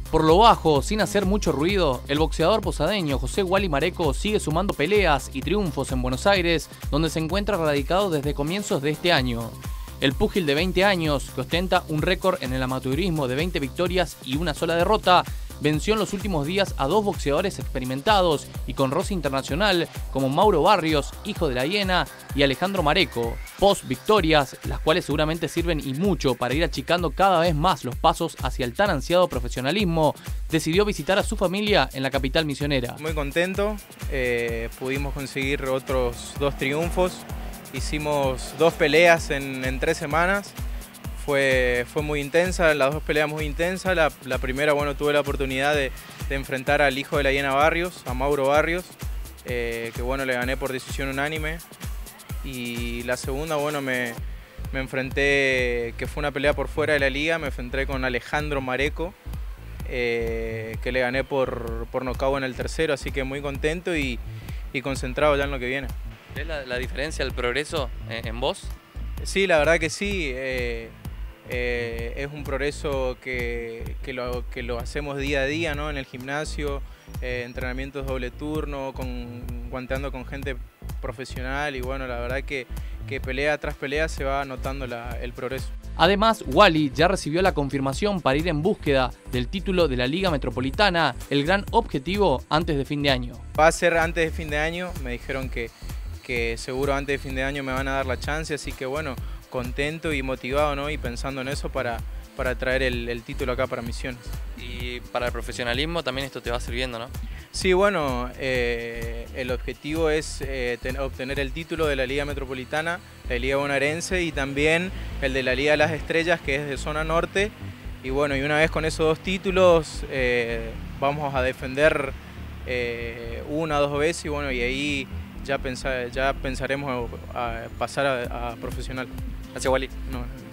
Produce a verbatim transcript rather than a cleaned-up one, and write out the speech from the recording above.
Por lo bajo, sin hacer mucho ruido, el boxeador posadeño José Wally Mareco sigue sumando peleas y triunfos en Buenos Aires, donde se encuentra radicado desde comienzos de este año. El púgil de veinte años, que ostenta un récord en el amateurismo de veinte victorias y una sola derrota, venció en los últimos días a dos boxeadores experimentados y con roce internacional como Mauro Barrios, hijo de la hiena, y Alejandro Mareco. Post victorias, las cuales seguramente sirven y mucho para ir achicando cada vez más los pasos hacia el tan ansiado profesionalismo, decidió visitar a su familia en la capital misionera. Muy contento, eh, pudimos conseguir otros dos triunfos, hicimos dos peleas en, en tres semanas. Fue, fue muy intensa, las dos peleas muy intensas. La, la primera, bueno, tuve la oportunidad de, de enfrentar al hijo de la hiena Barrios, a Mauro Barrios, eh, que bueno, le gané por decisión unánime. Y la segunda, bueno, me, me enfrenté, que fue una pelea por fuera de la liga, me enfrenté con Alejandro Mareco, eh, que le gané por, por nocaut en el tercero, así que muy contento y, y concentrado ya en lo que viene. ¿Ves la, la diferencia, el progreso en, en vos? Sí, la verdad que sí. Eh, Eh, es un progreso que, que, lo, que lo hacemos día a día, ¿no? En el gimnasio, eh, entrenamientos doble turno, con, guanteando con gente profesional y bueno, la verdad que, que pelea tras pelea se va notando la, el progreso. Además, Wally ya recibió la confirmación para ir en búsqueda del título de la Liga Metropolitana, el gran objetivo antes de fin de año. Va a ser antes de fin de año, me dijeron que, que seguro antes de fin de año me van a dar la chance, así que bueno, contento y motivado, ¿no? Y pensando en eso para, para traer el, el título acá para Misiones. Y para el profesionalismo también esto te va sirviendo, ¿no? Sí, bueno, eh, el objetivo es eh, ten, obtener el título de la Liga Metropolitana, la Liga Bonaerense y también el de la Liga de las Estrellas, que es de zona norte. Y bueno, y una vez con esos dos títulos eh, vamos a defender eh, una o dos veces y bueno, y ahí ya, pensar, ya pensaremos a pasar a, a profesional. Gracias, Wally. No,